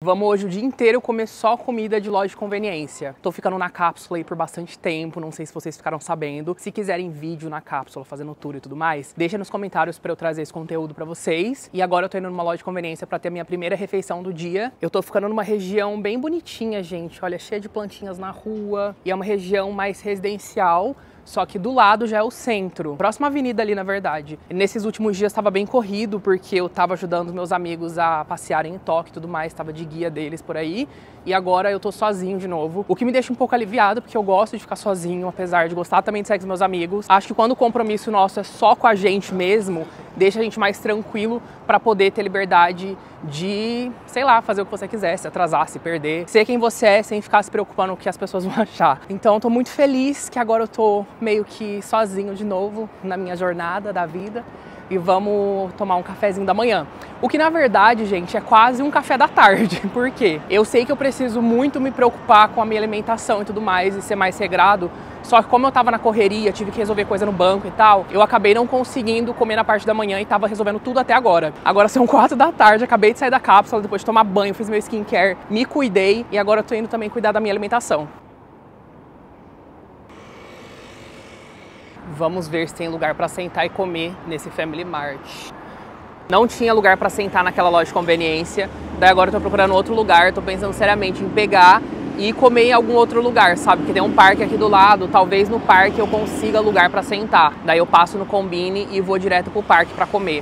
Vamos hoje o dia inteiro comer só comida de loja de conveniência. Tô ficando na cápsula aí por bastante tempo, não sei se vocês ficaram sabendo. Se quiserem vídeo na cápsula, fazendo tour e tudo mais, deixa nos comentários pra eu trazer esse conteúdo pra vocês. E agora eu tô indo numa loja de conveniência pra ter a minha primeira refeição do dia. Eu tô ficando numa região bem bonitinha, gente. Olha, cheia de plantinhas na rua. E é uma região mais residencial. Só que do lado já é o centro, próxima avenida ali, na verdade. E nesses últimos dias estava bem corrido, porque eu estava ajudando os meus amigos a passearem em Tóquio e tudo mais, estava de guia deles por aí. E agora eu tô sozinho de novo, o que me deixa um pouco aliviado, porque eu gosto de ficar sozinho, apesar de gostar também de sair com os meus amigos. Acho que quando o compromisso nosso é só com a gente mesmo, deixa a gente mais tranquilo para poder ter liberdade de, sei lá, fazer o que você quiser, se atrasar, se perder, ser quem você é, sem ficar se preocupando com o que as pessoas vão achar. Então eu tô muito feliz que agora eu tô meio que sozinho de novo na minha jornada da vida e vamos tomar um cafezinho da manhã. O que na verdade, gente, é quase um café da tarde. Por quê? Eu sei que eu preciso muito me preocupar com a minha alimentação e tudo mais e ser mais regrado, só que como eu tava na correria, tive que resolver coisa no banco e tal, eu acabei não conseguindo comer na parte da manhã e tava resolvendo tudo até agora. Agora são 4 da tarde, acabei de sair da cápsula, depois de tomar banho, fiz meu skincare, me cuidei e agora eu tô indo também cuidar da minha alimentação. Vamos ver se tem lugar para sentar e comer nesse Family Mart. Não tinha lugar para sentar naquela loja de conveniência, daí agora eu tô procurando outro lugar, tô pensando seriamente em pegar e comer em algum outro lugar, sabe? Porque tem um parque aqui do lado, talvez no parque eu consiga lugar para sentar. Daí eu passo no Combini e vou direto pro parque para comer.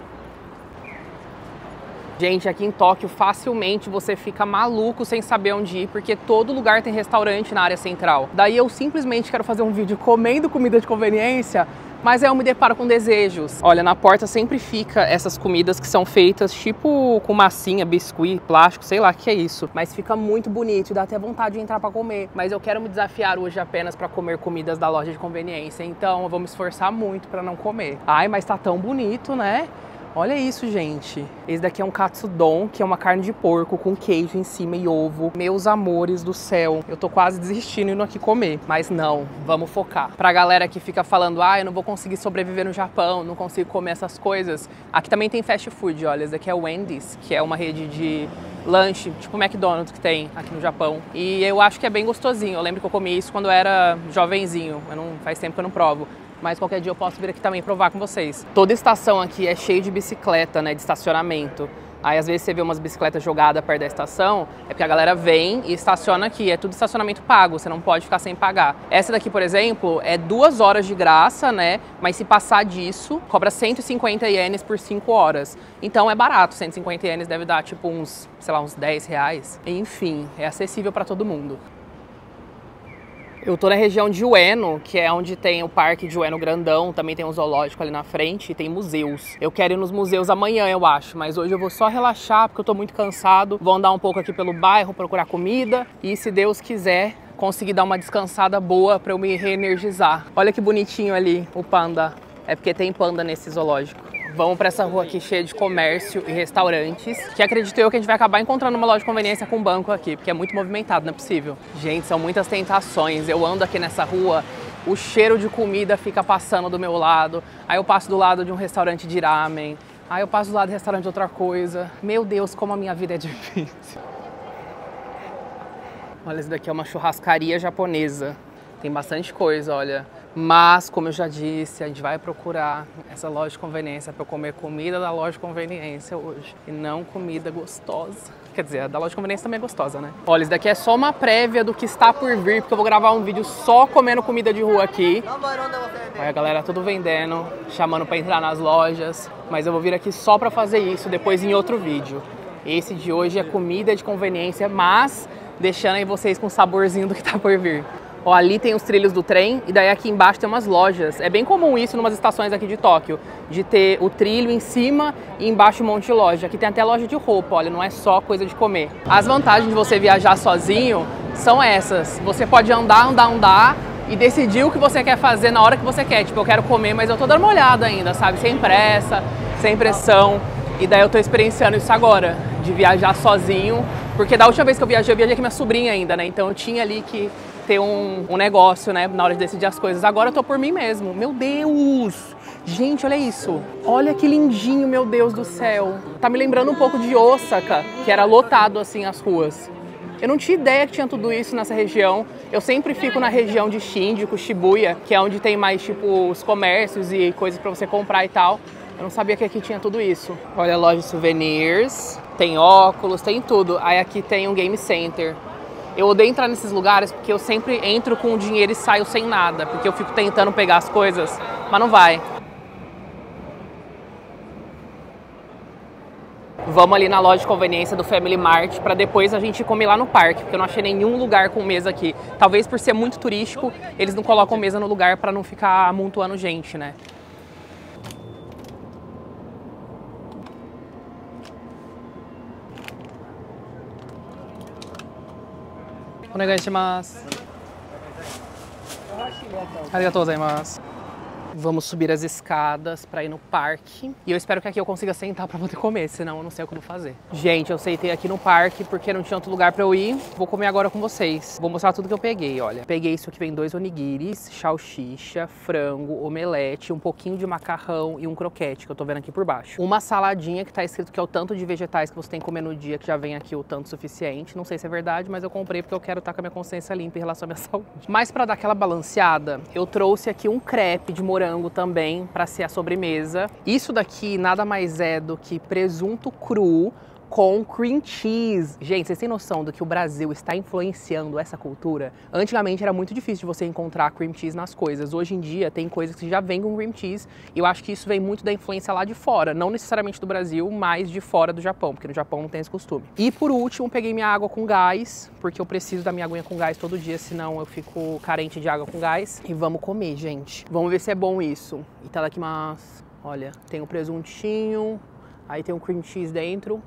Gente, aqui em Tóquio, facilmente você fica maluco sem saber onde ir, porque todo lugar tem restaurante na área central. Daí eu simplesmente quero fazer um vídeo comendo comida de conveniência, mas aí eu me deparo com desejos. Olha, na porta sempre fica essas comidas que são feitas tipo com massinha, biscuit, plástico, sei lá o que é isso. Mas fica muito bonito e dá até vontade de entrar pra comer. Mas eu quero me desafiar hoje apenas pra comer comidas da loja de conveniência, então eu vou me esforçar muito pra não comer. Ai, mas tá tão bonito, né? Olha isso, gente. Esse daqui é um katsudon, que é uma carne de porco com queijo em cima e ovo. Meus amores do céu. Eu tô quase desistindo indo aqui comer. Mas não, vamos focar. Pra galera que fica falando, ah, eu não vou conseguir sobreviver no Japão, não consigo comer essas coisas. Aqui também tem fast food, olha. Esse daqui é o Wendy's, que é uma rede de lanche, tipo o McDonald's que tem aqui no Japão. E eu acho que é bem gostosinho. Eu lembro que eu comi isso quando eu era jovenzinho. Faz tempo que eu não provo. Mas qualquer dia eu posso vir aqui também provar com vocês. Toda estação aqui é cheia de bicicleta, né, de estacionamento. Aí às vezes você vê umas bicicletas jogadas perto da estação, é porque a galera vem e estaciona aqui. É tudo estacionamento pago, você não pode ficar sem pagar. Essa daqui, por exemplo, é 2 horas de graça, né? Mas se passar disso, cobra 150 ienes por 5 horas. Então é barato, 150 ienes deve dar tipo uns, sei lá, uns 10 reais. Enfim, é acessível para todo mundo. Eu tô na região de Ueno, que é onde tem o parque de Ueno grandão, também tem um zoológico ali na frente e tem museus. Eu quero ir nos museus amanhã, eu acho, mas hoje eu vou só relaxar porque eu tô muito cansado. Vou andar um pouco aqui pelo bairro, procurar comida e, se Deus quiser, conseguir dar uma descansada boa pra eu me reenergizar. Olha que bonitinho ali o panda. É porque tem panda nesse zoológico. Vamos para essa rua aqui cheia de comércio e restaurantes, que acredito eu que a gente vai acabar encontrando uma loja de conveniência com banco aqui, porque é muito movimentado, não é possível. Gente, são muitas tentações. Eu ando aqui nessa rua, o cheiro de comida fica passando do meu lado, aí eu passo do lado de um restaurante de ramen, aí eu passo do lado de restaurante de outra coisa. Meu Deus, como a minha vida é difícil. Olha, esse daqui é uma churrascaria japonesa. Tem bastante coisa, olha. Mas, como eu já disse, a gente vai procurar essa loja de conveniência para eu comer comida da loja de conveniência hoje. E não comida gostosa. Quer dizer, a da loja de conveniência também é gostosa, né? Olha, isso daqui é só uma prévia do que está por vir, porque eu vou gravar um vídeo só comendo comida de rua aqui. Olha a galera tudo vendendo, chamando para entrar nas lojas. Mas eu vou vir aqui só para fazer isso depois em outro vídeo. Esse de hoje é comida de conveniência, mas deixando aí vocês com o saborzinho do que tá por vir. Ó, ali tem os trilhos do trem e daí aqui embaixo tem umas lojas. É bem comum isso em umas estações aqui de Tóquio, de ter o trilho em cima e embaixo um monte de loja. Aqui tem até loja de roupa, olha, não é só coisa de comer. As vantagens de você viajar sozinho são essas. Você pode andar e decidir o que você quer fazer na hora que você quer. Tipo, eu quero comer, mas eu tô dando uma olhada ainda, sabe? Sem pressa, sem pressão. E daí eu tô experienciando isso agora, de viajar sozinho. Porque da última vez que eu viajei com minha sobrinha ainda, né? Então eu tinha ali que ter um negócio, né, na hora de decidir as coisas. Agora eu tô por mim mesmo. Meu Deus! Gente, olha isso. Olha que lindinho, meu Deus do céu. Tá me lembrando um pouco de Osaka, que era lotado assim as ruas. Eu não tinha ideia que tinha tudo isso nessa região. Eu sempre fico na região de Shinjuku, Shibuya, que é onde tem mais, tipo, os comércios e coisas pra você comprar e tal. Eu não sabia que aqui tinha tudo isso. Olha a loja de souvenirs, tem óculos, tem tudo. Aí aqui tem um game center. Eu odeio entrar nesses lugares porque eu sempre entro com o dinheiro e saio sem nada. Porque eu fico tentando pegar as coisas, mas não vai. Vamos ali na loja de conveniência do Family Mart para depois a gente comer lá no parque, porque eu não achei nenhum lugar com mesa aqui. Talvez por ser muito turístico, eles não colocam mesa no lugar para não ficar amontoando gente, né? Onegaishimasu. Arigatou gozaimasu. Vamos subir as escadas pra ir no parque. E eu espero que aqui eu consiga sentar pra poder comer, senão eu não sei o que eu vou fazer. Gente, eu sentei aqui no parque porque não tinha outro lugar pra eu ir. Vou comer agora com vocês. Vou mostrar tudo que eu peguei, olha. Peguei isso aqui, vem 2 onigiris, salsicha, frango, omelete, um pouquinho de macarrão e um croquete, que eu tô vendo aqui por baixo. Uma saladinha que tá escrito que é o tanto de vegetais que você tem que comer no dia, que já vem aqui o tanto suficiente. Não sei se é verdade, mas eu comprei porque eu quero estar com a minha consciência limpa em relação à minha saúde. Mas pra dar aquela balanceada, eu trouxe aqui um crepe de morango também para ser a sobremesa. Isso daqui nada mais é do que presunto cru com cream cheese. Gente, vocês têm noção do que o Brasil está influenciando essa cultura? Antigamente era muito difícil de você encontrar cream cheese nas coisas. Hoje em dia tem coisas que já vêm com cream cheese e eu acho que isso vem muito da influência lá de fora. Não necessariamente do Brasil, mas de fora do Japão, porque no Japão não tem esse costume. E por último, peguei minha água com gás, porque eu preciso da minha aguinha com gás todo dia, senão eu fico carente de água com gás. E vamos comer, gente. Vamos ver se é bom isso. Itadakimasu. Olha, tem um presuntinho, aí tem um cream cheese dentro.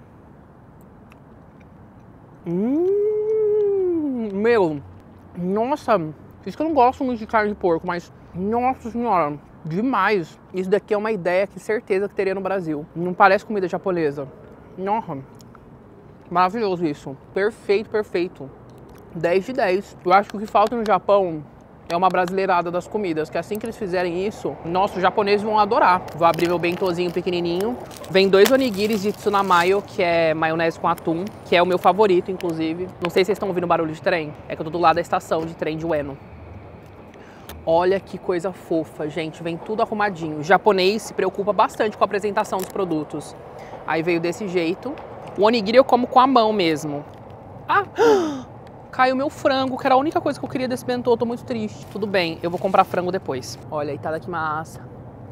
Meu, nossa, isso que eu não gosto muito de carne de porco, mas nossa senhora, demais. Isso daqui é uma ideia que certeza que teria no Brasil. Não parece comida japonesa. Nossa, maravilhoso isso. Perfeito, perfeito. 10 de 10. Eu acho que o que falta no Japão é uma brasileirada das comidas, que assim que eles fizerem isso, nossa, os japoneses vão adorar. Vou abrir meu bentozinho pequenininho. Vem 2 onigiris de tsunamayo, que é maionese com atum, que é o meu favorito, inclusive. Não sei se vocês estão ouvindo barulho de trem. É que eu tô do lado da estação de trem de Ueno. Olha que coisa fofa, gente. Vem tudo arrumadinho. O japonês se preocupa bastante com a apresentação dos produtos. Aí veio desse jeito. O onigiri eu como com a mão mesmo. Ah! Caiu meu frango, que era a única coisa que eu queria desse bentô, tô muito triste. Tudo bem, eu vou comprar frango depois. Olha, itadakimasu.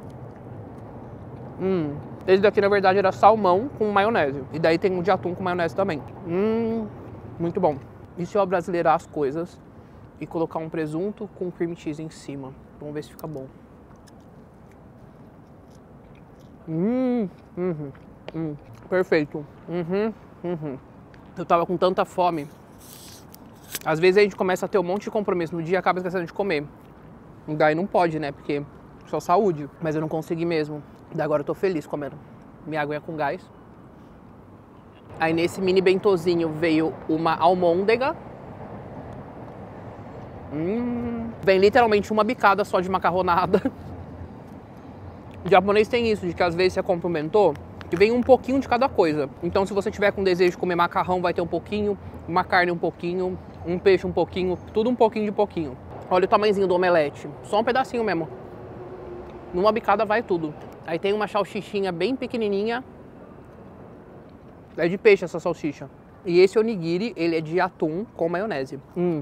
Esse daqui, na verdade, era salmão com maionese. E daí tem um de atum com maionese também. Muito bom. E se eu abrasileirar as coisas e colocar um presunto com cream cheese em cima? Vamos ver se fica bom. Perfeito. Eu tava com tanta fome. Às vezes a gente começa a ter um monte de compromisso no dia e acaba esquecendo de comer. E daí não pode, né? Porque só saúde. Mas eu não consegui mesmo. Daí agora eu tô feliz comendo. Minha aguinha com gás. Aí nesse mini bentozinho veio uma almôndega. Vem literalmente uma bicada só de macarronada. O japonês tem isso, de que às vezes você compra um bentô e vem um pouquinho de cada coisa. Então se você tiver com desejo de comer macarrão, vai ter um pouquinho, uma carne um pouquinho, um peixe um pouquinho, tudo um pouquinho de pouquinho. Olha o tamanhozinho do omelete, só um pedacinho mesmo. Numa bicada vai tudo. Aí tem uma salsichinha bem pequenininha. É de peixe essa salsicha. E esse onigiri, ele é de atum com maionese.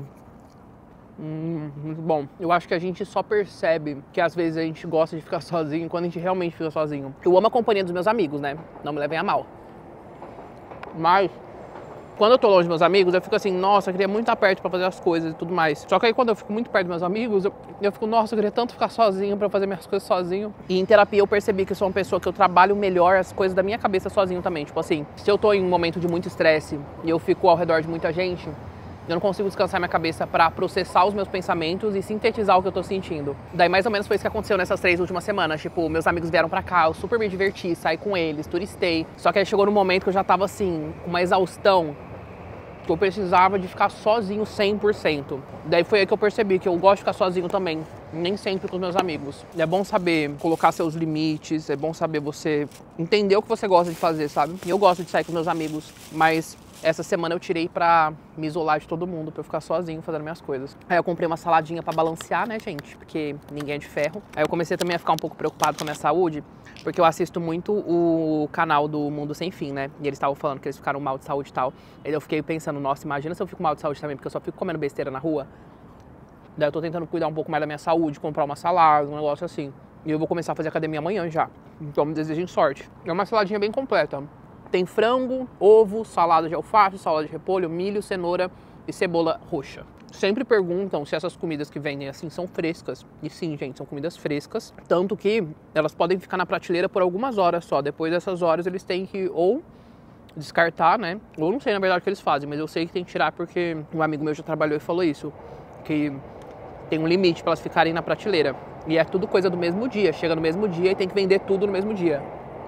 Muito bom. Eu acho que a gente só percebe que às vezes a gente gosta de ficar sozinho quando a gente realmente fica sozinho. Eu amo a companhia dos meus amigos, né? Não me levem a mal. Mas quando eu tô longe dos meus amigos, eu fico assim, nossa, eu queria muito estar perto pra fazer as coisas e tudo mais. Só que aí quando eu fico muito perto dos meus amigos, eu fico, nossa, eu queria tanto ficar sozinho pra fazer minhas coisas sozinho. E em terapia eu percebi que eu sou uma pessoa que eu trabalho melhor as coisas da minha cabeça sozinho também. Tipo assim, se eu tô em um momento de muito estresse e eu fico ao redor de muita gente, eu não consigo descansar minha cabeça pra processar os meus pensamentos e sintetizar o que eu tô sentindo. Daí mais ou menos foi isso que aconteceu nessas 3 últimas semanas. Tipo, meus amigos vieram pra cá, eu super me diverti, saí com eles, turistei. Só que aí chegou num momento que eu já tava assim, com uma exaustão que eu precisava de ficar sozinho 100%. Daí foi aí que eu percebi que eu gosto de ficar sozinho também, nem sempre com os meus amigos. É bom saber colocar seus limites, é bom saber você entender o que você gosta de fazer, sabe? E eu gosto de sair com meus amigos, mas essa semana eu tirei pra me isolar de todo mundo, pra eu ficar sozinho fazendo minhas coisas. Aí eu comprei uma saladinha pra balancear, né, gente? Porque ninguém é de ferro. Aí eu comecei também a ficar um pouco preocupado com a minha saúde, porque eu assisto muito o canal do Mundo Sem Fim, né? E eles estavam falando que eles ficaram mal de saúde e tal. Aí eu fiquei pensando, nossa, imagina se eu fico mal de saúde também, porque eu só fico comendo besteira na rua. Daí eu tô tentando cuidar um pouco mais da minha saúde, comprar uma salada, um negócio assim. E eu vou começar a fazer academia amanhã já. Então me desejem sorte. É uma saladinha bem completa. Tem frango, ovo, salada de alface, salada de repolho, milho, cenoura e cebola roxa. Sempre perguntam se essas comidas que vendem assim são frescas. E sim, gente, são comidas frescas. Tanto que elas podem ficar na prateleira por algumas horas só. Depois dessas horas eles têm que ou descartar, né? Ou não sei na verdade o que eles fazem, mas eu sei que tem que tirar porque um amigo meu já trabalhou e falou isso. Que tem um limite para elas ficarem na prateleira. E é tudo coisa do mesmo dia. Chega no mesmo dia e tem que vender tudo no mesmo dia.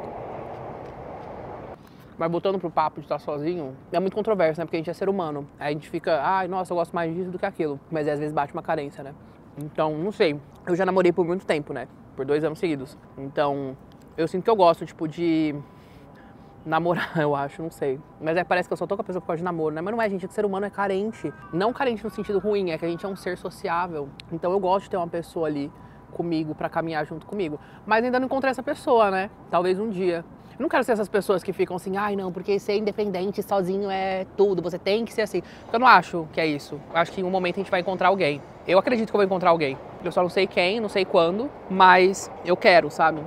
Mas voltando pro papo de estar sozinho, é muito controverso, né? Porque a gente é ser humano. Aí a gente fica, ai, nossa, eu gosto mais disso do que aquilo. Mas às vezes bate uma carência, né? Então, não sei. Eu já namorei por muito tempo, né? Por 2 anos seguidos. Então, eu sinto que eu gosto, tipo, de namorar, eu acho, não sei. Mas parece que eu só tô com a pessoa por causa de namoro, né? Mas não é, gente, o ser humano é carente. Não carente no sentido ruim, é que a gente é um ser sociável. Então eu gosto de ter uma pessoa ali comigo, pra caminhar junto comigo. Mas ainda não encontrei essa pessoa, né? Talvez um dia. Eu não quero ser essas pessoas que ficam assim, ai não, porque ser independente sozinho é tudo, você tem que ser assim. Porque eu não acho que é isso. Eu acho que em um momento a gente vai encontrar alguém. Eu acredito que eu vou encontrar alguém. Eu só não sei quem, não sei quando, mas eu quero, sabe?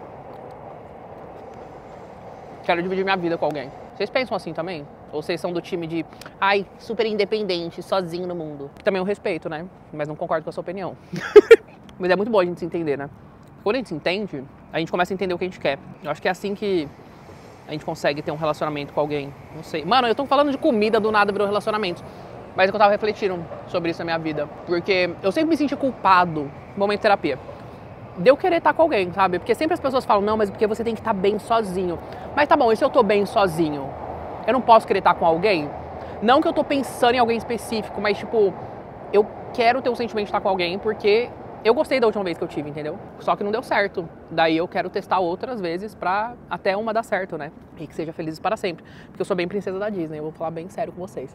Quero dividir minha vida com alguém. Vocês pensam assim também? Ou vocês são do time de, ai, super independente, sozinho no mundo? Que também eu respeito, né? Mas não concordo com a sua opinião. Mas é muito bom a gente se entender, né? Quando a gente se entende, a gente começa a entender o que a gente quer. Eu acho que é assim que a gente consegue ter um relacionamento com alguém. Não sei. Mano, eu tô falando de comida, do nada virou relacionamento. Mas é que eu tava refletindo sobre isso na minha vida. Porque eu sempre me senti culpado no momento de terapia. De eu querer estar com alguém, sabe? Porque sempre as pessoas falam, não, mas porque você tem que estar bem sozinho. Mas tá bom, e se eu tô bem sozinho? Eu não posso querer estar com alguém? Não que eu tô pensando em alguém específico, mas tipo, eu quero ter o sentimento de estar com alguém porque eu gostei da última vez que eu tive, entendeu? Só que não deu certo. Daí eu quero testar outras vezes pra até uma dar certo, né? E que seja felizes para sempre. Porque eu sou bem princesa da Disney, eu vou falar bem sério com vocês.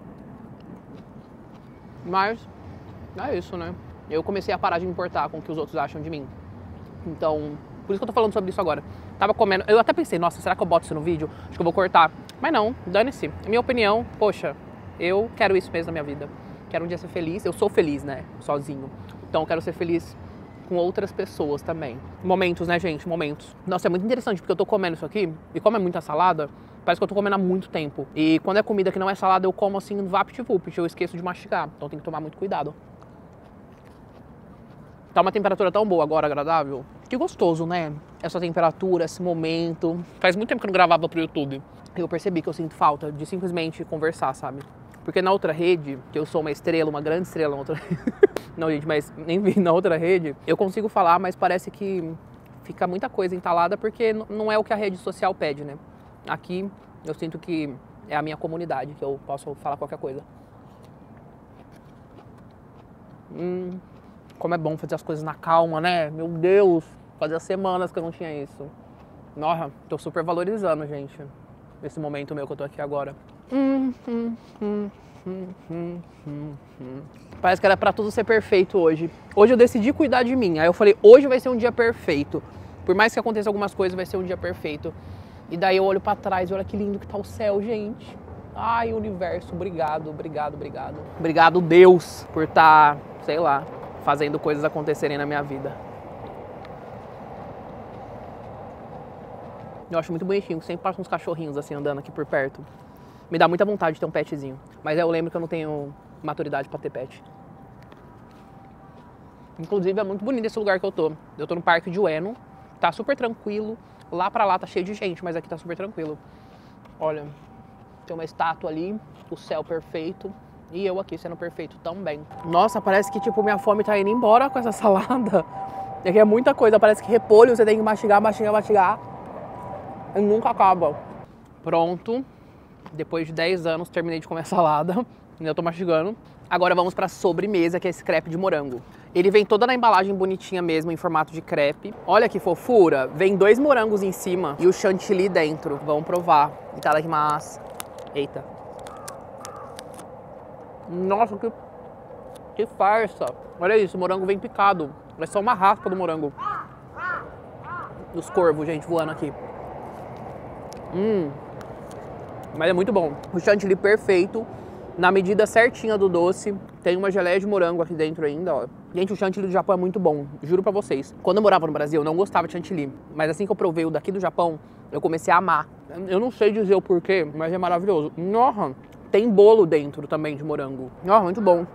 Mas é isso, né? Eu comecei a parar de me importar com o que os outros acham de mim. Então, por isso que eu tô falando sobre isso agora. Tava comendo, eu até pensei, nossa, será que eu boto isso no vídeo? Acho que eu vou cortar. Mas não, dane-se. Minha opinião, poxa, eu quero isso mesmo na minha vida. Quero um dia ser feliz. Eu sou feliz, né? Sozinho. Então eu quero ser feliz com outras pessoas também. Momentos, né, gente? Momentos. Nossa, é muito interessante, porque eu tô comendo isso aqui, e como é muita salada, parece que eu tô comendo há muito tempo. E quando é comida que não é salada, eu como assim, vapt-vupt, eu esqueço de mastigar. Então tem que tomar muito cuidado. Tá uma temperatura tão boa agora, agradável. Que gostoso, né? Essa temperatura, esse momento. Faz muito tempo que eu não gravava pro YouTube. Eu percebi que eu sinto falta de simplesmente conversar, sabe? Porque na outra rede, que eu sou uma estrela, uma grande estrela na outra rede. Não, gente, mas enfim, na outra rede, eu consigo falar, mas parece que fica muita coisa entalada porque não é o que a rede social pede, né? Aqui, eu sinto que é a minha comunidade, que eu posso falar qualquer coisa. Como é bom fazer as coisas na calma, né? Meu Deus, fazia semanas que eu não tinha isso. Nossa, tô super valorizando, gente, esse momento meu que eu tô aqui agora. Parece que era pra tudo ser perfeito hoje. Hoje eu decidi cuidar de mim. Aí eu falei, hoje vai ser um dia perfeito. Por mais que aconteça algumas coisas, vai ser um dia perfeito. E daí eu olho pra trás e olha que lindo que tá o céu, gente. Ai, universo, obrigado, obrigado, obrigado. Obrigado, Deus, por estar, sei lá, fazendo coisas acontecerem na minha vida. Eu acho muito bonitinho, sempre passa uns cachorrinhos assim andando aqui por perto. Me dá muita vontade de ter um petzinho. Mas eu lembro que eu não tenho maturidade pra ter pet. Inclusive é muito bonito esse lugar que eu tô. Eu tô no Parque de Ueno. Tá super tranquilo. Lá pra lá tá cheio de gente, mas aqui tá super tranquilo. Olha, tem uma estátua ali, o céu perfeito. E eu aqui sendo perfeito também. Nossa, parece que tipo minha fome tá indo embora com essa salada. Aqui é muita coisa, parece que repolho você tem que mastigar, mastigar, mastigar. E nunca acaba. Pronto. Depois de 10 anos, terminei de comer a salada. Ainda tô mastigando. Agora vamos pra sobremesa, que é esse crepe de morango. Ele vem toda na embalagem bonitinha mesmo, em formato de crepe. Olha que fofura. Vem 2 morangos em cima e o chantilly dentro. Vamos provar. Itadakimasu. Eita. Nossa, que farsa. Olha isso, o morango vem picado. É só uma raspa do morango. Os corvos, gente, voando aqui. Mas é muito bom. O chantilly perfeito, na medida certinha do doce. Tem uma geleia de morango aqui dentro ainda, ó. Gente, o chantilly do Japão é muito bom, juro pra vocês. Quando eu morava no Brasil, eu não gostava de chantilly. Mas assim que eu provei o daqui do Japão, eu comecei a amar. Eu não sei dizer o porquê, mas é maravilhoso. Nossa, tem bolo dentro também de morango. Nossa, muito bom.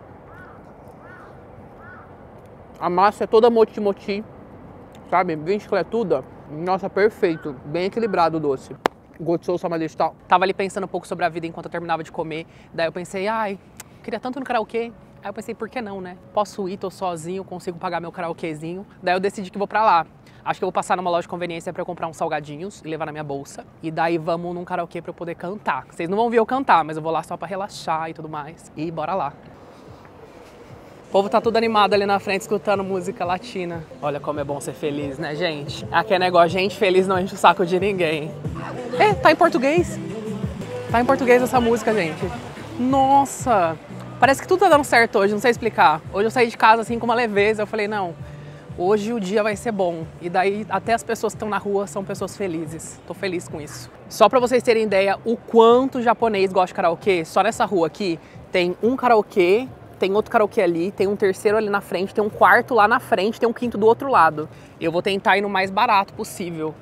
A massa é toda moti-moti, sabe? Bem chicletuda. Nossa, perfeito. Bem equilibrado o doce. Gotsou samadeshita. Tava ali pensando um pouco sobre a vida enquanto eu terminava de comer. Daí eu pensei, ai, queria tanto ir no karaokê. Aí eu pensei, por que não, né? Posso ir, tô sozinho, consigo pagar meu karaokezinho. Daí eu decidi que vou pra lá. Acho que eu vou passar numa loja de conveniência pra eu comprar uns salgadinhos e levar na minha bolsa. E daí vamos num karaokê pra eu poder cantar. Vocês não vão ver eu cantar, mas eu vou lá só pra relaxar e tudo mais. E bora lá. O povo tá tudo animado ali na frente, escutando música latina. Olha como é bom ser feliz, né, gente? Aqui é negócio, gente feliz não enche o saco de ninguém. Tá em português. Tá em português essa música, gente. Nossa! Parece que tudo tá dando certo hoje, não sei explicar. Hoje eu saí de casa assim com uma leveza, eu falei, não, hoje o dia vai ser bom. E daí até as pessoas que estão na rua são pessoas felizes. Tô feliz com isso. Só pra vocês terem ideia o quanto o japonês gosta de karaokê, só nessa rua aqui tem um karaokê, tem outro karaokê ali, tem um terceiro ali na frente, tem um quarto lá na frente, tem um quinto do outro lado. Eu vou tentar ir no mais barato possível.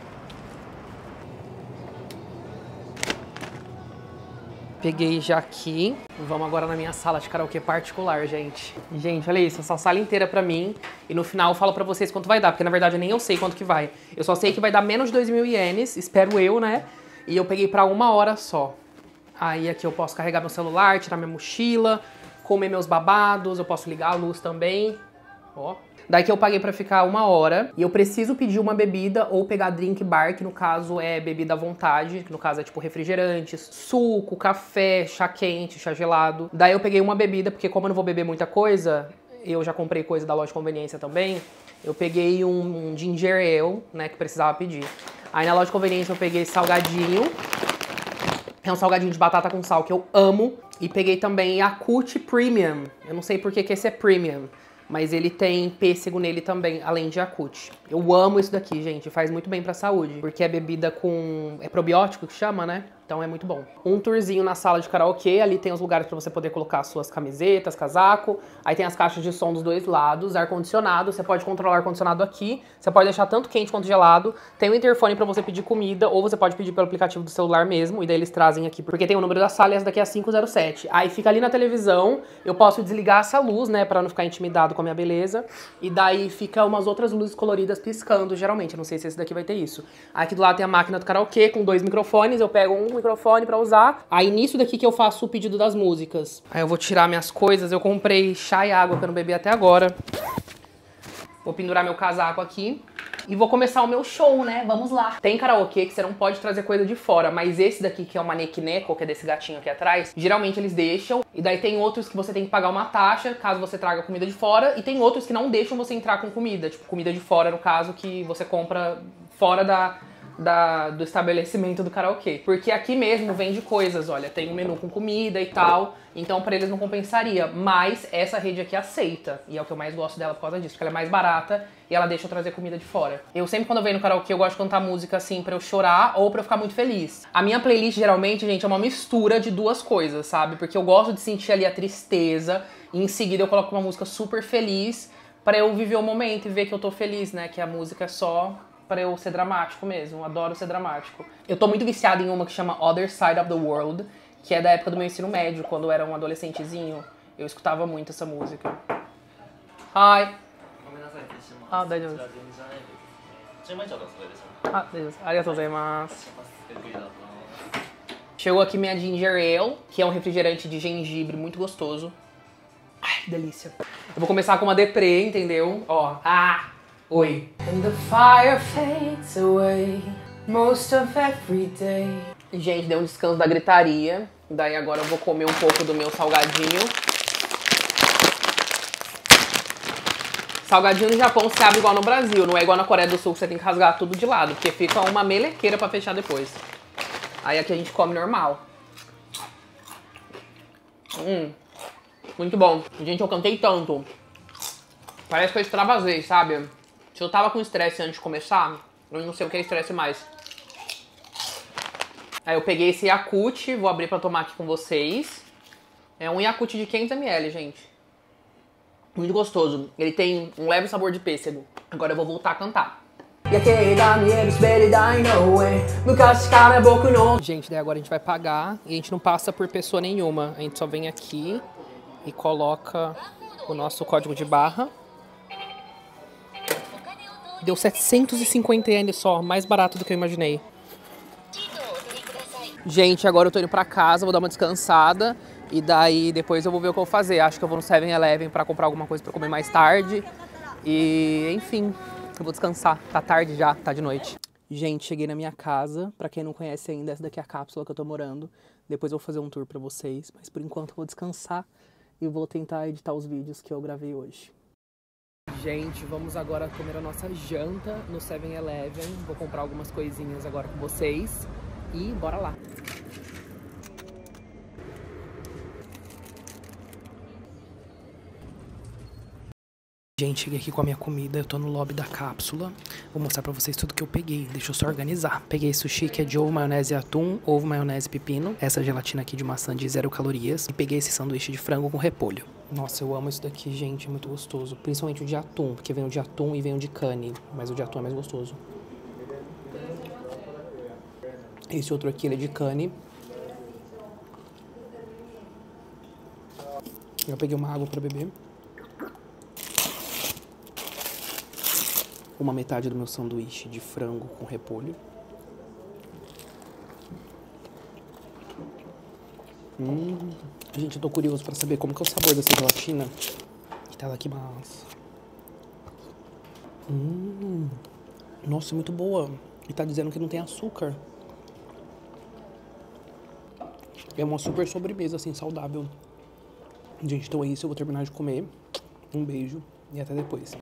Peguei já aqui. Vamos agora na minha sala de karaokê particular, gente. Gente, olha isso, essa sala inteira pra mim. E no final eu falo pra vocês quanto vai dar, porque na verdade nem eu sei quanto que vai. Eu só sei que vai dar menos de 2.000 ienes, espero eu, né? E eu peguei pra 1 hora só. Aí aqui eu posso carregar meu celular, tirar minha mochila, comer meus babados, eu posso ligar a luz também. Ó. Daí que eu paguei pra ficar 1 hora e eu preciso pedir uma bebida ou pegar drink bar, que no caso é bebida à vontade, que no caso é tipo refrigerantes, suco, café, chá quente, chá gelado. Daí eu peguei uma bebida, porque como eu não vou beber muita coisa, eu já comprei coisa da loja de conveniência também, eu peguei um ginger ale, né, que precisava pedir. Aí na loja de conveniência eu peguei salgadinho, é um salgadinho de batata com sal que eu amo, e peguei também Yakult Premium, eu não sei por que esse é Premium. Mas ele tem pêssego nele também, além de Yakult. Eu amo isso daqui, gente. Faz muito bem pra saúde. Porque é bebida com... é probiótico que chama, né? Então é muito bom. Um tourzinho na sala de karaokê. Ali tem os lugares pra você poder colocar suas camisetas, casaco. Aí tem as caixas de som dos dois lados. Ar-condicionado. Você pode controlar o ar-condicionado aqui. Você pode deixar tanto quente quanto gelado. Tem um interfone pra você pedir comida. Ou você pode pedir pelo aplicativo do celular mesmo. E daí eles trazem aqui. Porque tem o número da sala e essa daqui é a 507. Aí fica ali na televisão. Eu posso desligar essa luz, né? Pra não ficar intimidado com a minha beleza. E daí fica umas outras luzes coloridas piscando, geralmente. Eu não sei se esse daqui vai ter isso. Aqui do lado tem a máquina do karaokê com 2 microfones. Eu pego um microfone pra usar. Aí nisso daqui que eu faço o pedido das músicas. Aí eu vou tirar minhas coisas. Eu comprei chá e água que eu não bebi até agora. Vou pendurar meu casaco aqui. E vou começar o meu show, né? Vamos lá. Tem karaokê que você não pode trazer coisa de fora, mas esse daqui, que é o Manekineko, que é desse gatinho aqui atrás, geralmente eles deixam. E daí tem outros que você tem que pagar uma taxa, caso você traga comida de fora. E tem outros que não deixam você entrar com comida. Tipo, comida de fora, no caso, que você compra fora do estabelecimento do karaokê. Porque aqui mesmo vende coisas, olha, tem um menu com comida e tal, então pra eles não compensaria, mas essa rede aqui aceita, e é o que eu mais gosto dela por causa disso, porque ela é mais barata e ela deixa eu trazer comida de fora. Eu sempre quando eu venho no karaokê eu gosto de cantar música assim pra eu chorar ou pra eu ficar muito feliz. A minha playlist geralmente, gente, é uma mistura de duas coisas, sabe? Porque eu gosto de sentir ali a tristeza e em seguida eu coloco uma música super feliz pra eu viver o momento e ver que eu tô feliz, né? Que a música é só pra eu ser dramático mesmo, eu adoro ser dramático. Eu tô muito viciada em uma que chama Other Side of the World, que é da época do meu ensino médio, quando eu era um adolescentezinho, eu escutava muito essa música. Hi! Ah, daijoubu. Ah, daijoubu. Arigatou gozaimasu. Chegou aqui minha Ginger Ale, que é um refrigerante de gengibre muito gostoso. Ai, que delícia. Eu vou começar com uma deprê, entendeu? Ó, oi. And the fire fades away most of every day. Gente, deu um descanso da gritaria. Daí agora eu vou comer um pouco do meu salgadinho. Salgadinho no Japão se abre igual no Brasil, não é igual na Coreia do Sul que você tem que rasgar tudo de lado, porque fica uma melequeira pra fechar depois. Aí aqui a gente come normal. Muito bom. Gente, eu cantei tanto. Parece que eu extravasei, sabe? Se eu tava com estresse antes de começar, eu não sei o que é estresse mais. Aí eu peguei esse Yakult, vou abrir pra tomar aqui com vocês. É um Yakult de 500 ml, gente. Muito gostoso. Ele tem um leve sabor de pêssego. Agora eu vou voltar a cantar. Gente, daí agora a gente vai pagar e a gente não passa por pessoa nenhuma. A gente só vem aqui e coloca o nosso código de barra. Deu 750 ienes só, mais barato do que eu imaginei. Gente, agora eu tô indo pra casa, vou dar uma descansada. E daí depois eu vou ver o que eu vou fazer. Acho que eu vou no 7-Eleven pra comprar alguma coisa pra comer mais tarde. E, enfim, eu vou descansar. Tá tarde já, tá de noite. Gente, cheguei na minha casa. Pra quem não conhece ainda, essa daqui é a cápsula que eu tô morando. Depois eu vou fazer um tour pra vocês. Mas por enquanto eu vou descansar e vou tentar editar os vídeos que eu gravei hoje. Gente, vamos agora comer a nossa janta no 7-Eleven. Vou comprar algumas coisinhas agora com vocês. E bora lá. Gente, cheguei aqui com a minha comida, eu tô no lobby da cápsula. Vou mostrar pra vocês tudo que eu peguei, deixa eu só organizar. Peguei sushi que é de ovo, maionese e atum, ovo, maionese e pepino. Essa gelatina aqui de maçã de 0 calorias. E peguei esse sanduíche de frango com repolho. Nossa, eu amo isso daqui, gente, é muito gostoso. Principalmente o de atum, porque vem o de atum e vem o de cane. Mas o de atum é mais gostoso. Esse outro aqui, ele é de cane. Eu peguei uma água pra beber. Uma metade do meu sanduíche de frango com repolho. Gente, eu tô curioso pra saber como que é o sabor dessa gelatina. Itadakimasu. Nossa, muito boa. E tá dizendo que não tem açúcar. É uma super sobremesa, assim, saudável. Gente, então é isso. Eu vou terminar de comer. Um beijo e até depois.